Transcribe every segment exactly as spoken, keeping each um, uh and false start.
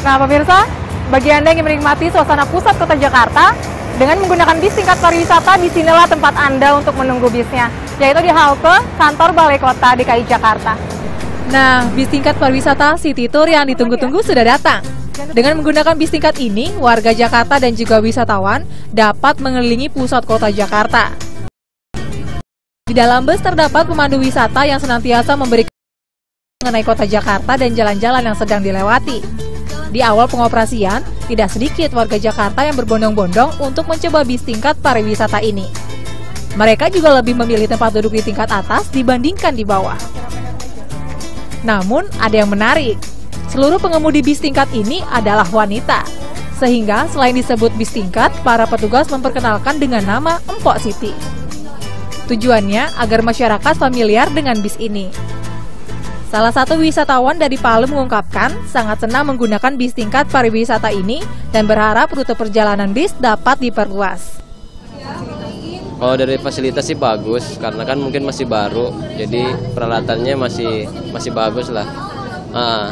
Nah pemirsa, bagi Anda yang ingin menikmati suasana pusat kota Jakarta, dengan menggunakan bis tingkat pariwisata, disinilah tempat Anda untuk menunggu bisnya, yaitu di halte kantor Balai Kota D K I Jakarta. Nah, bis tingkat pariwisata City Tour yang ditunggu-tunggu sudah datang. Dengan menggunakan bis tingkat ini, warga Jakarta dan juga wisatawan dapat mengelilingi pusat kota Jakarta. Di dalam bus terdapat pemandu wisata yang senantiasa memberikan mengenai kota Jakarta dan jalan-jalan yang sedang dilewati. Di awal pengoperasian, tidak sedikit warga Jakarta yang berbondong-bondong untuk mencoba bis tingkat pariwisata ini. Mereka juga lebih memilih tempat duduk di tingkat atas dibandingkan di bawah. Namun, ada yang menarik. Seluruh pengemudi bis tingkat ini adalah wanita. Sehingga selain disebut bis tingkat, para petugas memperkenalkan dengan nama Empok Siti. Tujuannya agar masyarakat familiar dengan bis ini. Salah satu wisatawan dari Palu mengungkapkan sangat senang menggunakan bis tingkat pariwisata ini dan berharap rute perjalanan bis dapat diperluas. Kalau dari fasilitas sih bagus, karena kan mungkin masih baru, jadi peralatannya masih masih bagus lah. Ah.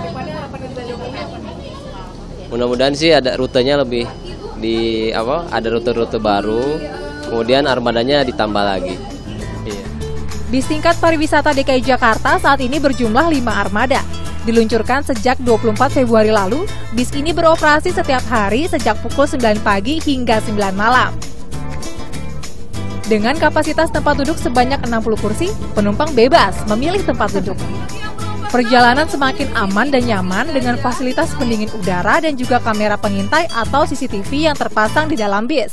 Mudah-mudahan sih ada rutenya lebih di apa? Ada rute-rute baru, kemudian armadanya ditambah lagi. Iya. Bis tingkat pariwisata D K I Jakarta saat ini berjumlah lima armada. Diluncurkan sejak dua puluh empat Februari lalu, bis ini beroperasi setiap hari sejak pukul sembilan pagi hingga sembilan malam. Dengan kapasitas tempat duduk sebanyak enam puluh kursi, penumpang bebas memilih tempat duduk. Perjalanan semakin aman dan nyaman dengan fasilitas pendingin udara dan juga kamera pengintai atau C C T V yang terpasang di dalam bis.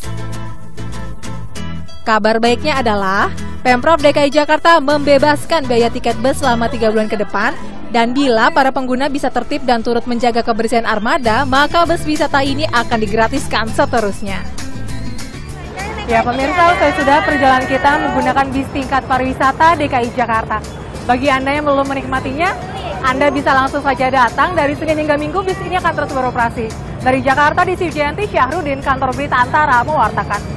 Kabar baiknya adalah Pemprov D K I Jakarta membebaskan biaya tiket bus selama tiga bulan ke depan, dan bila para pengguna bisa tertib dan turut menjaga kebersihan armada, maka bus wisata ini akan digratiskan seterusnya. Ya pemirsa, usai sudah perjalanan kita menggunakan bis tingkat pariwisata D K I Jakarta. Bagi Anda yang belum menikmatinya, Anda bisa langsung saja datang. Dari Senin hingga Minggu bis ini akan terus beroperasi. Dari Jakarta, di Sujianti Syahrudin, Kantor Berita Antara mewartakan.